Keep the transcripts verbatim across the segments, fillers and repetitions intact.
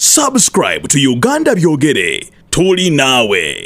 Subscribe to Uganda Byogere. Tuli nawe.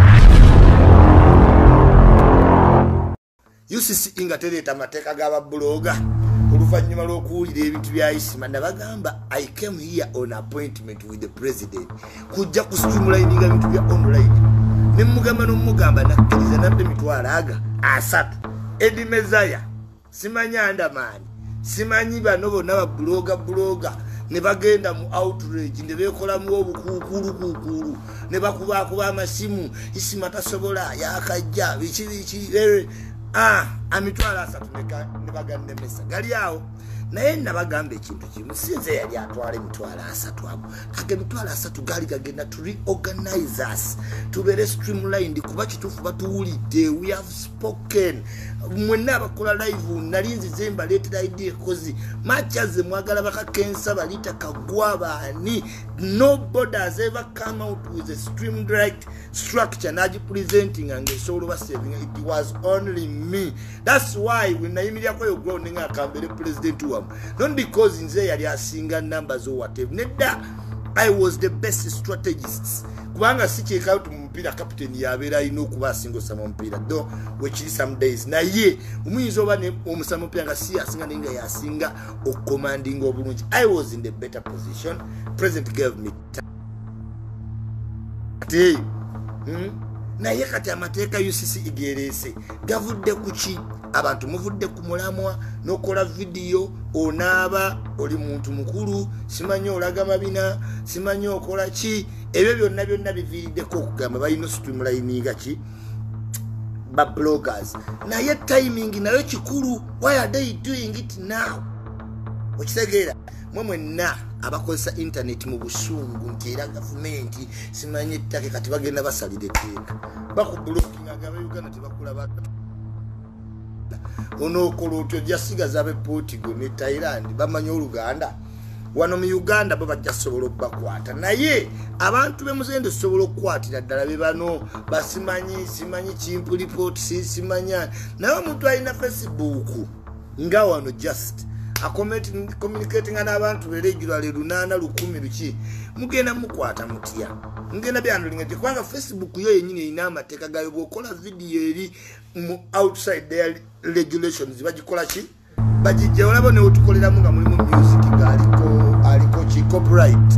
U C C inga tereta mateka gaba bloga. Oluvanyuma lw'okuwulira ebintu bya Isima nabagamba I came here on appointment with the president. Kujja ku streamlining ebintu bya online. Ne mugamba no mugamba nakkiriza nabbe mitwala aga asatu. Edi Mezaya. Simanya andamani. Simanyi bano bonna ba bloga bloga. Ne bagenda mu outrage ne bekola mu obukukulu kukulu ne bakuba kuba amasimu Isima tasobola yakajja bichi bichi ah amitwala asatu ne bagande mesa gali awo naye nabagamba ekintu kimu sinze yali atwala emitwala asatu abo kage emitwala asatu gali gagenda to reorganize us tubere streamlined kuba kitufu batuwulidde we have spoken mwenna abakola live nalinzi zemba letera idea kozi machaze mwagala bakakensa balita kagwa bani nobody has ever come out with a streamlined structure naji presenting and so over saving it was only me. That's why when naimilia kwa yogo ninga kambele president wam not because nze yali asinga numbers or whatever nedda I was the best strategist kubanga sicheka out mpira captain yabera ino kuba singo sama mpira do which is some days na ye umuyinzo bane omusama mpira nga si asinga ninga yasinga o commanding obulungi I was in the better position. President gave me time hmm? Na ye kati amateeka U C C igerese gavudde kuki abantu muvudde ku mulamwa nokola video onaba oli muntu mukulu simanyi olaga mabina simanyi okola ki ebyo byonna byonna biviiriddeko okugamba balina streamlining ki ba bloggers naye timing nayo kikulu. Why are they doing it now? Okitegeera mwemwe na abakozesa internet mu busungu ntiera government simanyi ettake kati bagenda basalide tteeka bakublocking agaba Uganda tebakula baka ono kolotyo jasigaza abe Portugal ne Thailand bamanyi Oluganda wano mu Uganda baba jasobola bakwata naye abantu be muzendo sobola kwatira ddala be bano basimanyi simanyi chimpu report si simanya naye omuntu alina Facebook nga wano just a communicating n'abantu regularly lunana lukumi luki mugenda mukwata mutya ngenda byandulinga kwanga Facebook yo yenyine ina amateeka gayo bokola video eri mu outside their regulations bagikola ki bagijja olabo ne otukolera mu nga mulimu music galiko aliko ki copyright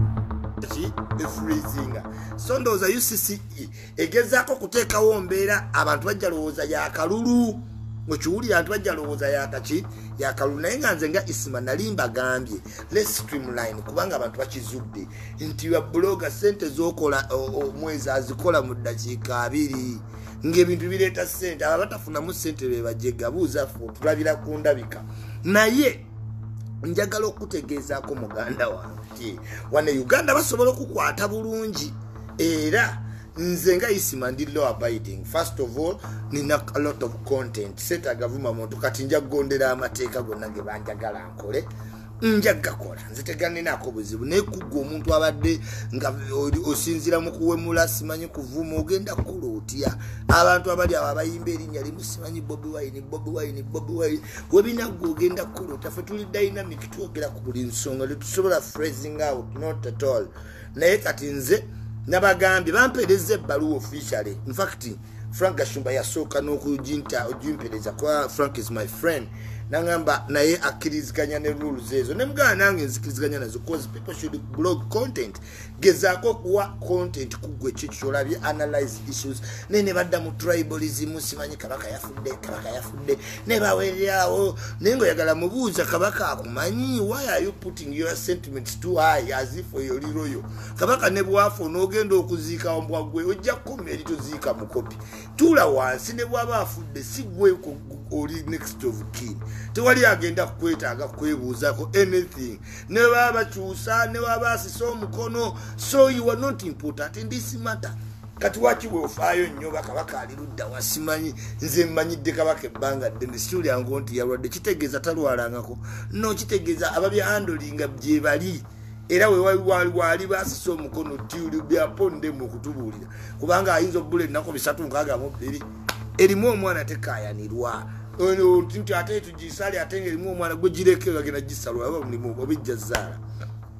ki the freezing so ndoza U C C egezako kuteekawo mbeera abantu bajja lowooza ya kalulu Mochuli antu bajja lowooza yakaki yakalulu naye nga nze nga Isima nalimba gambye let's streamline kubanga abantu bakizudde nti wa blogger sente zokola omwezi azikola mu ddakiika abiri ng'ebintu bireeta sente abatafuna mu sente be bajega buuza fu tulabira ku ndabika naye njagala okutegeezaako muganda wange wane Uganda basobola okukwata bulungi era nze nga Isima ndi law abiding. First of all nina a lot of content seta gavuma muntu kati nja gondera amateeka gonna ge banjagala nkole nja gakola nze teganinaako buzibu naye kugwa omuntu abadde nga osinzira mu kuwemula simanyi kuvuma ogenda kukola otya abantu abali abo abayimba erinnya limu simanyi Bobi Wine Bobi Wine Bobi Wine webinagwe ogenda kukola otya ffe tuli dynamic twogera ku buli nsonga tetusobola phrasing out not at all naye kati nze nabagambye bampereze ebbaluwa officially. In fact Frank Gashumba yasooka n'okujinta ojimpereza kwa Frank is my friend nangamba naye akiriziganya ne rules ezo ne mugana nange nzikiriziganya nazo cause people should blog content gezaako kuwa content kugwe kyolabye analyze issues nene badda mu tribalism simanyi kabaka yafudde kabaka yafudde ne bawererawo nengo yagala mubuuza kabaka akumanyi why are you putting your sentiments too high as if you're royal kabaka ne bwafu n'ogenda okuziika ombwa gwe ojja kukoma eri toziika mukopi tula wansi ne bwaba afudde si gwe oli next of kin tewali agenda kukwetaaga kwebuuzako anything ne baba kyusa ne baba asisa omukono so you are not important in this matter kati waki we ofaayo nnyo bakabaka ali ludda wasimanyi nze mmanyidde kabaka ebbanga ddene situli yangu nti yalwadde kitegeeza talwalangako no kitegeeza ababya handlinga bye bali era we wali wali basisa omukono tiuli byaponde mu kutubuulira kubanga ayinza obbula ennaku bisatu nkaaga mu bbiri erimu omwana tekaayanirwa ono tinti ate tujisali atenge erimu omwana gwe gireke gagenda gisalwa aba mulimu obijja zaala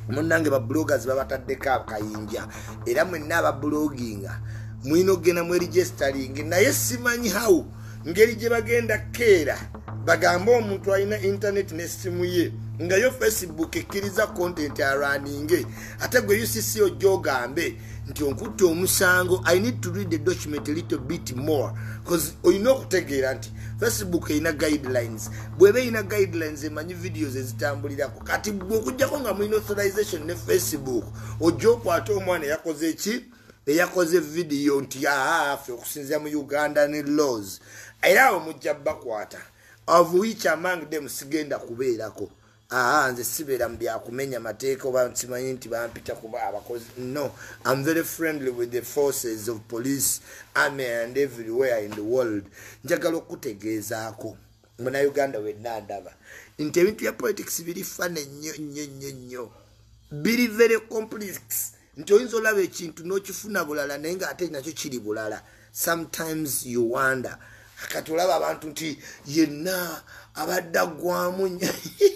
munange ba bloggers babataddeko akayinja era mwenna aba blogginga mwino gena mwe registering naye simanyi how ngeri gye bagenda keera bagamba omuntu alina internet n'essimu ye nga yo Facebook ekkiriza content araninge ate gwe U C C ojogambe nti onkutte omusango. I need to read the document a little bit more because oyina okutegeera nti Facebook ina guidelines bwebe ina guidelines emanyi videos ezitambulirako kati bwokujjako nga mwina authorization ne Facebook ojo kwate omwana yakoze ki eyakoze video nti afe okusinzira mu Uganda ne laws era omujja bakwata of which among them sigenda kubeerako. Ah, nze sibera mbya kumenya mateeka oba nsimanyi nti bampita kuba abakozi. No, I'm very friendly with the forces of police, army and everywhere in the world. Njagala okutegeezaako muna Uganda wenna ndaba nti ebintu bya politics biri fane nnyo nnyo nnyo nnyo biri very complex nti oyinza olaba ekintu n'okifuna bulala naye nga ate nakyo kiri bulala. Sometimes you wonder kati olaba abantu nti yenna abadda gwamu nnyo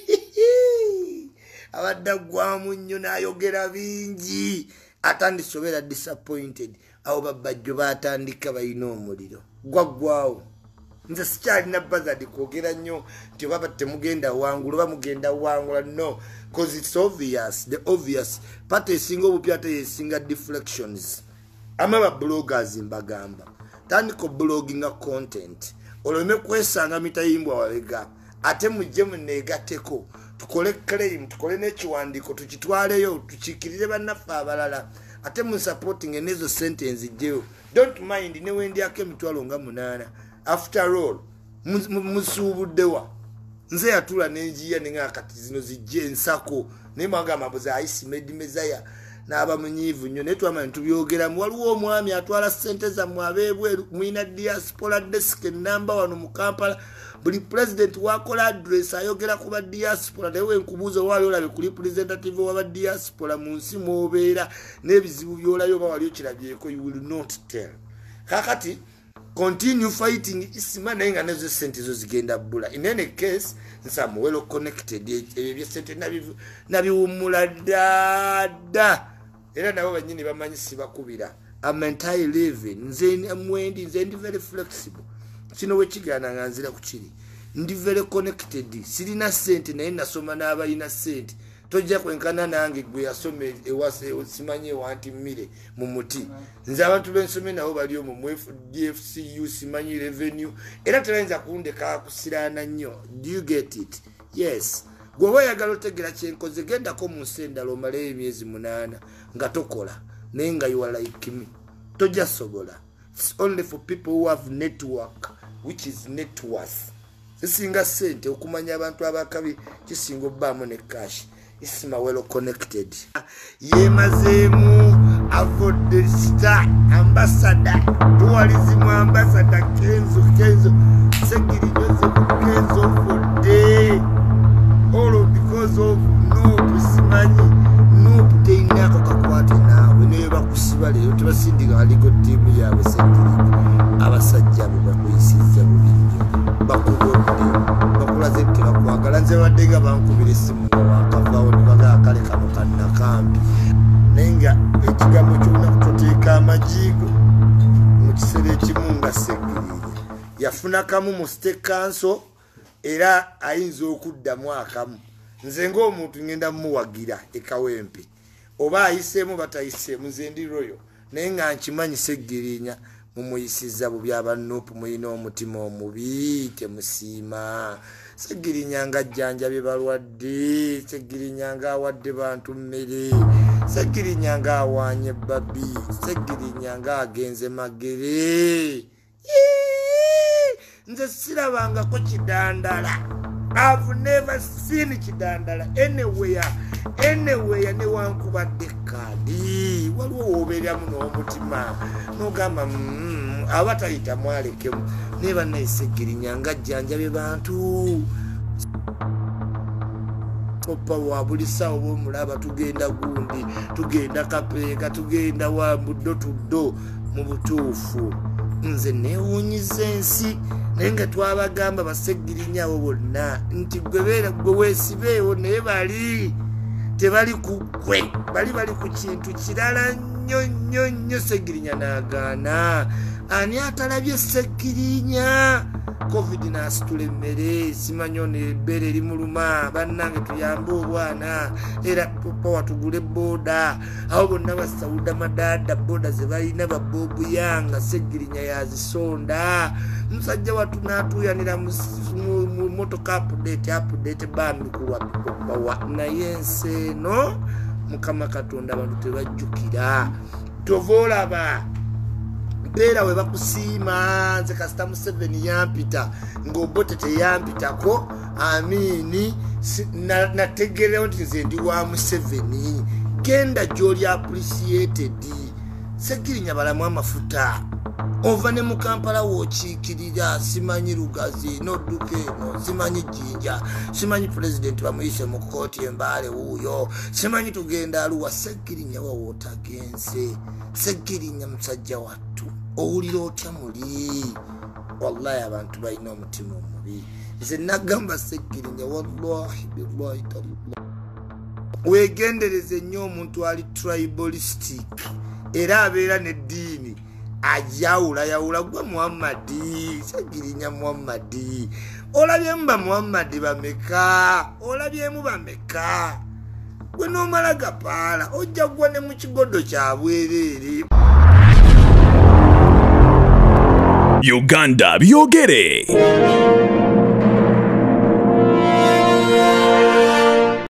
abadda gwamu nnyo n'ayogera bingi atandisobera disappointed abo babajjo batandika bayina omuliro gwaggwawo. Nze sikyalina bazadi kwogera nnyo nti baba temugenda wangulu bamugenda wangula. No, because it's obvious, the obvious part esinga obupya ate yesinga deflections. Ama ba bloggers mbagamba tandiko blogging content olome kwesanga mitayimbwa wabega ate mujje munegateko tukole claim tukole n'ekiwandiiko tukitwaleyo tukikirire bannaffe abalala ate mu supporting enezo sentence jeo. Don't mind ne wendi ake mitwalo nga munana. After all musuubuddewa nze yatula n'enjiya ninga kati zino zijje ensako naye mwanga amabuza ayisi medi mezaya n'aba munyiivu nnyo naye twamanya tubyogeramu. Waliwo omwami atwala ssente zammwe abeebweru mwina diaspora desk namba wano mu Kampala buli president wakola address ayogera ku ba diaspora naye wenkubuuza wali olabe ku representative w'aba diaspora mu nsi mw'obeera n'ebizibu by'olayo oba wali okirabyeko you will not tell. Kakati continue fighting isima naye nga nezo sente zo zigenda bbula. In any case nsama well connected ebyo sente nabiwummula dda era nabo banyini bamanyi sibakubira. I'm entirely living nze mwendi nze ndi very flexible kino wekigana nga nzira ku kiri ndi very connected sirina sente naye nasoma n'abalina sente tojja kwenkana nange gwe yasome ewase simanyi wanti mmire mu muti nze abantu bensome nabo bali omu mu D F C U simanyi revenue era terayinza kundeka kusirana nnyo. Do you get it? Yes, gwe wayagala otegera kyenkoze gendako mu nsenda lomale emyezi munana nga tokola naye nga you are like me tojja sobola. It's only for people who have network which is net worth. Sisinga sente okumanya abantu abakabi kisinga obbaamu ne cash. Isima well connected. Yemazemu avodde star ambassador tourism ambassador Kenzo Kenzo Segiri Joseph Kenzo for day all because of no simanyi no teina kakwate nawe ne bakusiba leero tebasindika aliko team yawe Segiri abasajja bakuyisiza bubinyo bakubodde bakulaze tebakwagala nze baddega bankubira essimu wakavaawo ne bagaa kale kano kannakambi naye nga ekigambo kyonna kutoteeka amajigo mu kiseera ekimu nga Segirinya yafuna kamu mu state council era ayinza okuddamu akamu. Nze ng'omuntu ngenda mumuwagira ekawempe oba ayiseemu batayiseemu nze ndi royo naye nga nkimanyi Segirinya mumuyisiza bubi abanupu muyina omutima omubi temusiima. Segirinya nga ajjanjabye balwadde, Segirinya nga awadde bantu mmere, Segirinya nga awaanye babbi, Segirinya nga agenze magere. Nze sirabangako kidandala. I've never seen kidandala anywhere anywhere newankubadde kadi waliwo wobeeramu n'omutima n'ogamba abatayita mwalekemu naye bannaye Segirinya nga ajjanjabye bantu opa wa buli ssaawa bw'omulaba tugenda gundi tugenda kapeeka tugenda wa muddo tuddo mu butuufu. Nze neewuunyiza ensi naye nga twabagamba ba Segirinya abo bonna nti gwe beera gwe weesibeewo naye bali tebali ku gwe bali bali ku kintu kirala nnyo nnyo nnyo. Seggirinya n'agaana. Ani atalabye Seggirinya? Covid n'asitula emmere, simanyi ono ebbeere erimuluma, bannange tuyambe obwana, era powa tugule booda. Awo bonna basawuda madaada booda ze balina babobu yanga Seggirinya yazisonda. Musajja watu n'atuyanira mu motoka update update bambi kuwa bawa naye ensi eno Mukama Katonda abantu tebajjukira. Tovolaba Bera we bakusiima nze kasita Museveni yampita ng'obote teyampitako. Amini nategerewo nti nze ndi wa Museveni. Genda gy'oli appreciated. Seggirinya balamu amafuta. Ova ne mu Kampala w'okiikirira. Simanyi Lugazi n'odduka eno, simanyi Jjinja, simanyi pulezidenti bamuyise mu kkooti embaale wuuyo, simanyi tugenda Arua. Seggirinya wawootagenze. Seggirinya musajja wattu. Owulira otya muli? Wallahi abantu balina omutima omubi. Nze nagamba Seggirinya wallahi billahi tallahi weegendereze nnyo omuntu ali tribalistic era abeera n'eddiini ajawula yawula gwe Muhammadi. Seggirinya Muhammadi olabyemu ba Muhammadi bameka? Olabyemu bameka? Gwe n'omala gapaala ojja gwa ne mu kigodo kya bwereere. Uganda byogere.